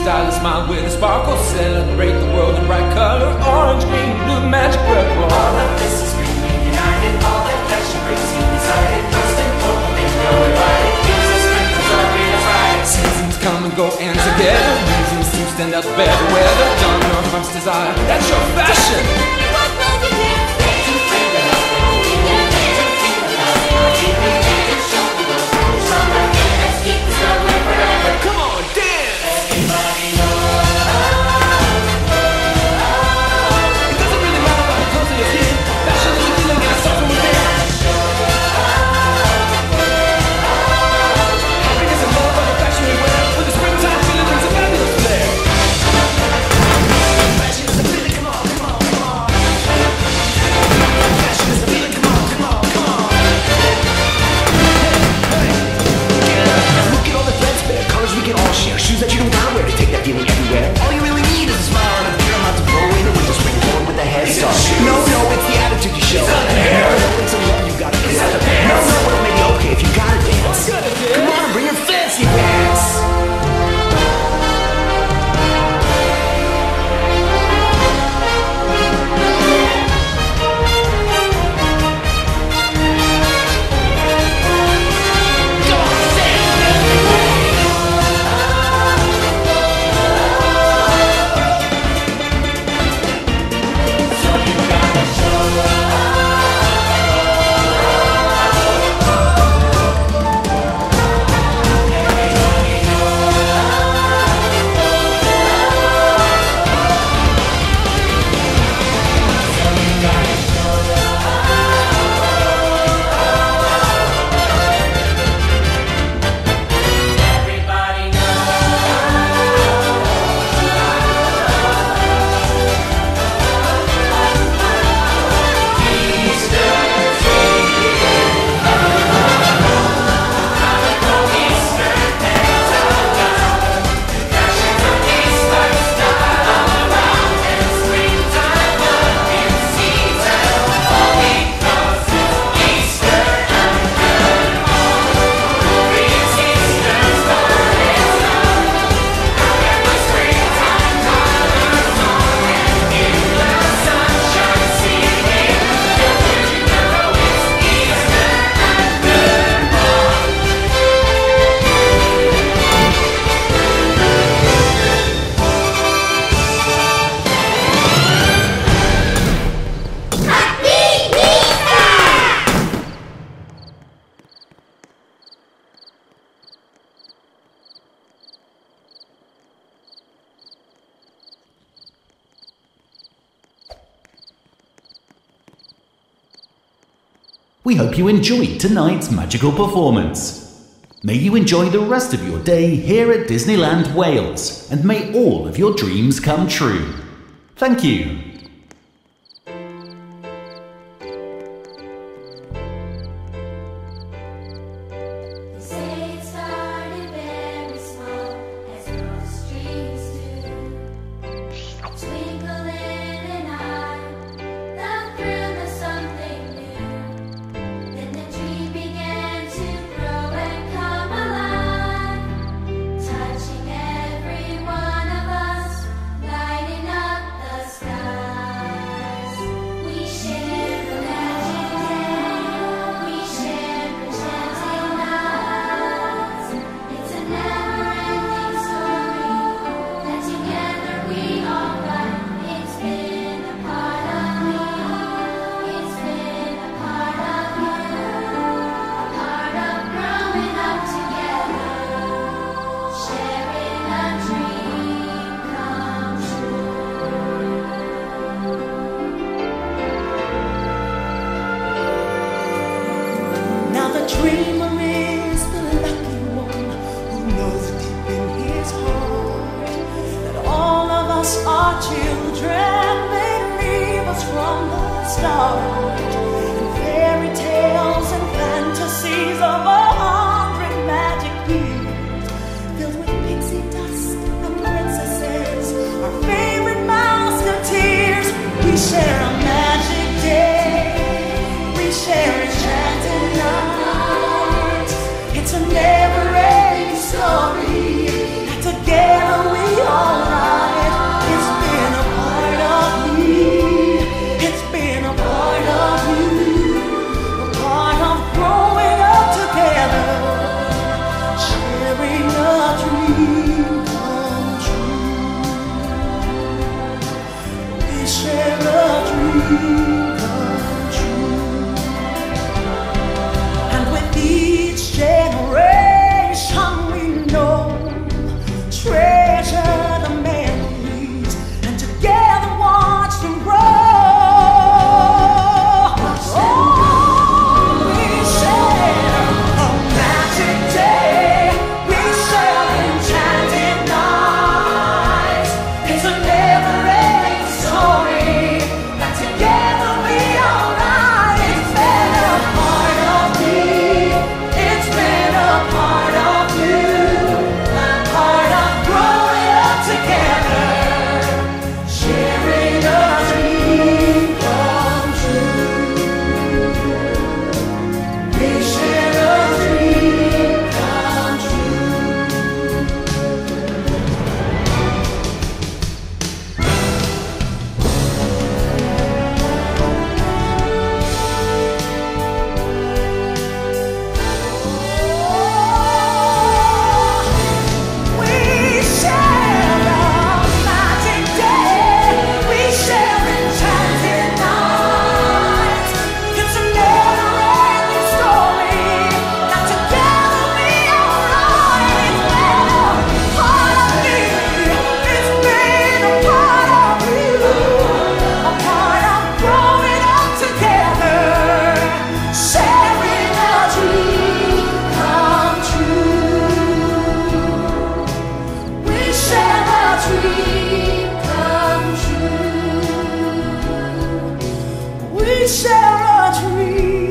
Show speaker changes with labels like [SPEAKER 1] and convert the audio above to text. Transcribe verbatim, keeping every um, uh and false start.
[SPEAKER 1] style, a smile with a sparkle. Celebrate the world in bright color, orange, green, blue, magic purple.
[SPEAKER 2] All of this is screaming united, all that passion brings you inside it. Most important, they know it right. It gives us strength to try to fight.
[SPEAKER 1] Seasons come and go, and together reasons to stand up better. Weather, done your heart's desire, that's your fashion. Come on, dance!
[SPEAKER 2] Everybody knows.
[SPEAKER 1] It doesn't really matter what clothes you're in. Fashion is a feeling and it starts from within. Happiness and love are the fashion we wear. With the springtime feeling brings a fabulous flair. Fashion is a feeling, come on, come on, come on. Fashion is a feeling, come on, come on, come on. Hey, hey. Yeah. Look at all the threadbare colors we can all share. Shoes that you don't gotta wear to take that feeling everywhere. All you really need is a smile and a beer amount to blow in the winter, spring, forward with the head start. No, no, it's the attitude you show. It's not the hair. No, it's the love you gotta give. It's not the pants. No, no, well, maybe okay if you gotta dance. Come on, bring your fancy pants.
[SPEAKER 3] We hope you enjoyed tonight's magical performance. May you enjoy the rest of your day here at Disneyland Wales, and may all of your dreams come true. Thank you.
[SPEAKER 4] It's a never-ending story. Together we are. we share a dream.